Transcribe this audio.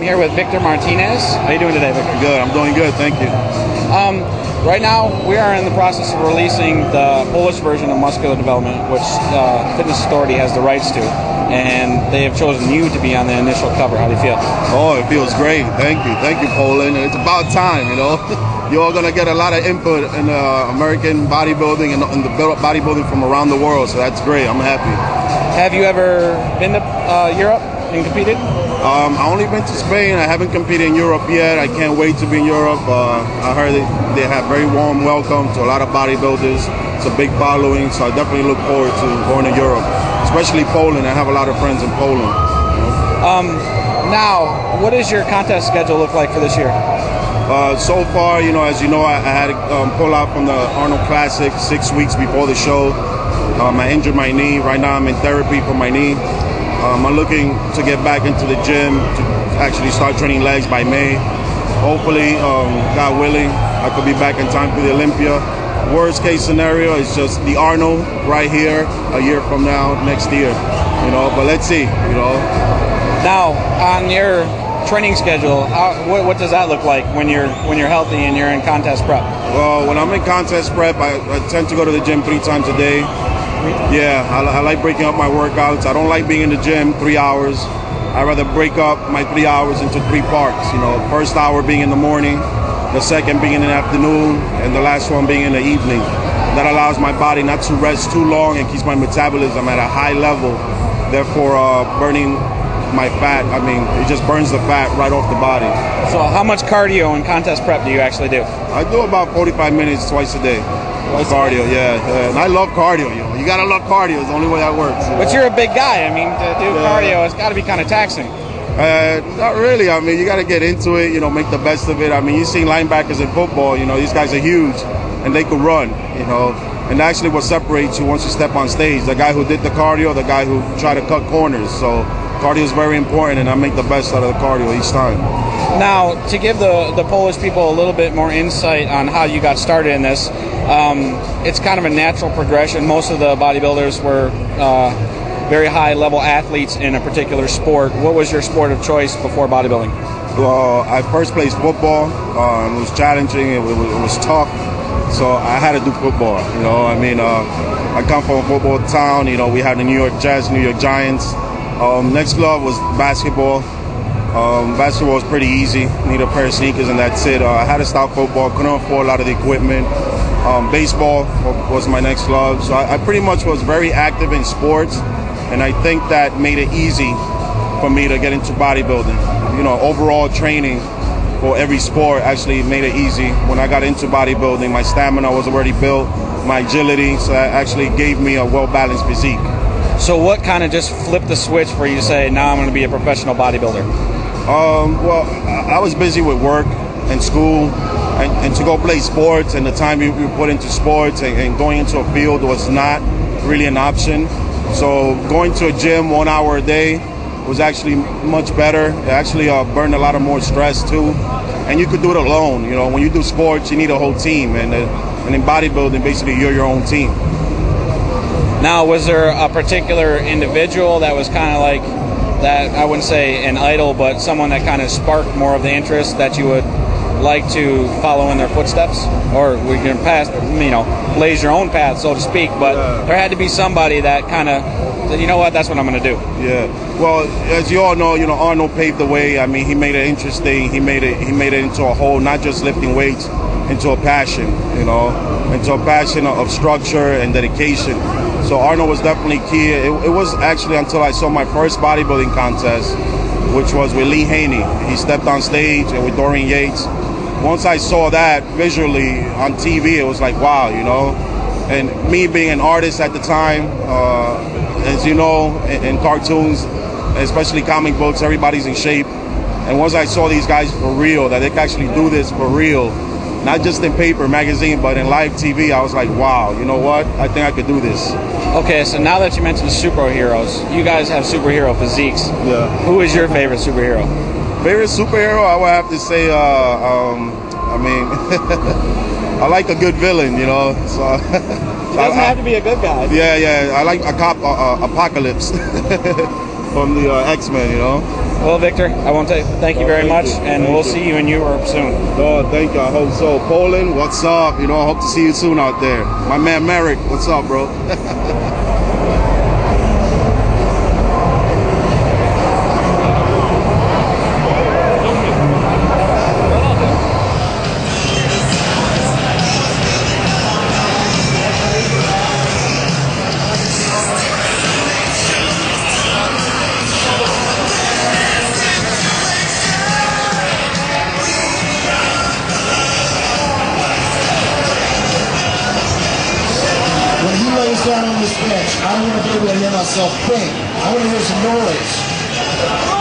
here with Victor Martinez. How are you doing today, Victor? Good. I'm doing good. Thank you. Right now, we are in the process of releasing the Polish version of Muscular Development, which Fitness Authority has the rights to, and they have chosen you to be on the initial cover. How do you feel? Oh, it feels great. Thank you. Thank you, Poland. It's about time, you know. You're all going to get a lot of input in American bodybuilding and the bodybuilding from around the world, so that's great. I'm happy. Have you ever been to Europe and competed? I only been to Spain. I haven't competed in Europe yet. I can't wait to be in Europe. I heard they have very warm welcome to a lot of bodybuilders. It's a big following, so I definitely look forward to going to Europe, especially Poland. I have a lot of friends in Poland. Now, what does your contest schedule look like for this year? So far, as you know, I had to pull out from the Arnold Classic 6 weeks before the show. I injured my knee. Right now I'm in therapy for my knee. I'm looking to get back into the gym to actually start training legs by May. Hopefully, God willing, I could be back in time for the Olympia. Worst case scenario is just the Arnold right here a year from now, next year. But let's see. Now, on your training schedule, what does that look like when you're healthy and you're in contest prep? Well, when I'm in contest prep, I tend to go to the gym 3 times a day. Yeah, I like breaking up my workouts. I don't like being in the gym 3 hours. I rather break up my 3 hours into 3 parts. First hour being in the morning, the second being in the afternoon, and the last one being in the evening. That allows my body not to rest too long and keeps my metabolism at a high level, therefore burning my fat. It just burns the fat right off the body. So how much cardio and contest prep do you actually do? I do about 45 minutes twice a day. Cardio, yeah. And I love cardio. You gotta love cardio. It's the only way that works. But you're a big guy. To do cardio, it's got to be kind of taxing. Not really. You got to get into it. Make the best of it. You see linebackers in football. These guys are huge, and they could run. And actually, what separates you once you step on stage, the guy who did the cardio, the guy who tried to cut corners. So cardio is very important, and I make the best out of the cardio each time. Now, to give the Polish people a little bit more insight on how you got started in this, it's kind of a natural progression. Most of the bodybuilders were very high-level athletes in a particular sport. What was your sport of choice before bodybuilding? Well, I first played football. It was challenging. It was tough. So I had to do football. I come from a football town. We had the New York Jets, New York Giants. Next love was basketball. Basketball was pretty easy. Need a pair of sneakers and that's it. I had to stop football. Couldn't afford a lot of the equipment. Baseball was my next love. So I pretty much was very active in sports, and I think that made it easy for me to get into bodybuilding. Overall training for every sport actually made it easy. When I got into bodybuilding, my stamina was already built, my agility, so that actually gave me a well-balanced physique. So what kind of just flipped the switch for you to say, now I'm going to be a professional bodybuilder? Well, I was busy with work and school, and to go play sports, and the time you put into sports and going into a field was not really an option. So going to a gym 1 hour a day was actually much better. It actually burned a lot of more stress too, and you could do it alone. When you do sports, you need a whole team, and in bodybuilding, basically you're your own team. Now, was there a particular individual that was kind of like that, I wouldn't say an idol, but someone that kind of sparked more of the interest that you would like to follow in their footsteps? Or we can pass, blaze your own path, so to speak, but there had to be somebody that kind of said, you know what, that's what I'm going to do. Yeah. Well, as you all know, Arnold paved the way. He made it interesting. He made it into a whole, not just lifting weights, into a passion, into a passion of structure and dedication. So Arnold was definitely key. It was actually until I saw my first bodybuilding contest, which was with Lee Haney. He stepped on stage and with Dorian Yates. Once I saw that visually on TV, it was like, wow, And me being an artist at the time, as you know, in cartoons, especially comic books, everybody's in shape. And once I saw these guys for real, that they could actually do this for real, not just in paper, magazine, but in live TV, I was like, wow, you know what? I think I could do this. Okay, so now that you mentioned superheroes, you guys have superhero physiques. Yeah. Who is your favorite superhero? Favorite superhero, I would have to say, I like a good villain, So It doesn't have to be a good guy. Yeah, I like a cop, Apocalypse. from the X-Men, you know. Well, Victor, I want to thank you very much, and we'll see you in Europe soon. Oh, thank you. I hope so. Poland, what's up? You know, I hope to see you soon out there. My man Merrick, what's up, bro? When he lays down on this bench, I want to be able to hear myself think. I want to hear some noise.